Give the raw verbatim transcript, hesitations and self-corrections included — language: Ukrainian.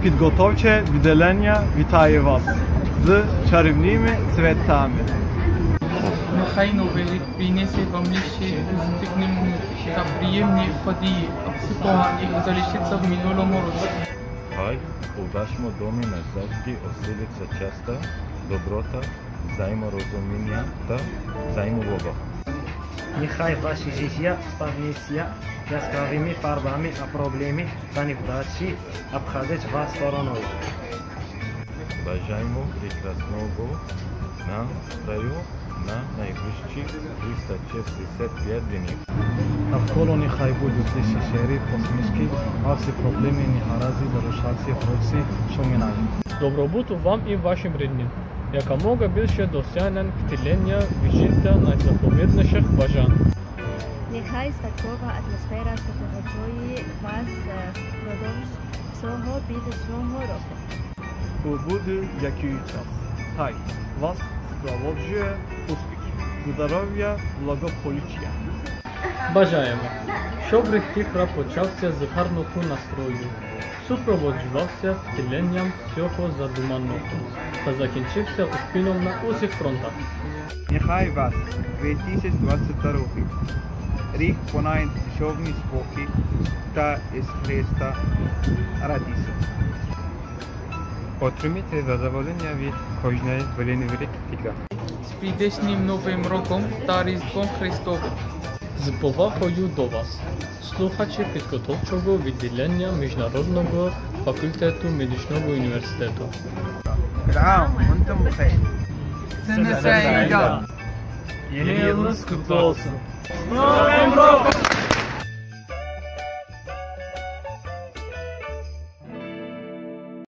підготовче відділення вітає вас з чарівними цвітами. Нехай новий рік принесе вам лише позитивні та приємні події, а все погане залишиться в минулому році. Хай у вашому домі назавжди оселиться чиста, доброта, взаєморозуміння та взаємовага. Нехай ваше життя сповниться яскравими фарбами, а проблеми та невдачі обходять вас стороною. Бажаємо прекрасного настрою на найближчі триста шістдесят п'ять днів. Навколо нехай будуть лише щирі посмішки, а всі проблеми і негаразди залишаться в році, що минає. Добробуту вам і вашим рідним. Якомога більше досягнень втілення віджиття найзаповідніших бажань. Нехай святкова атмосфера супроводжує вас впродовж всього підручного року. У будь-який час. Хай вас супроводжує успіх, здоров'я, благополуччя. Бажаємо, щоб рік тихра почався з гарного настрою, супроводжувався втіленням всього задуманого та закінчився успіхом на усіх фронтах. Нехай вас дві тисячі двадцять другий рік понад душевний спокій та із Христа радість. Отримайте задоволення від кожної хвилини тихла. З прийдешнім Новим роком та Різдвом Христовим. З повагою до вас, слухачі підготовчого відділення Міжнародного факультету медичного університету. Раам, вантам бухай. Це не Yeni yılınız kutlu olsun.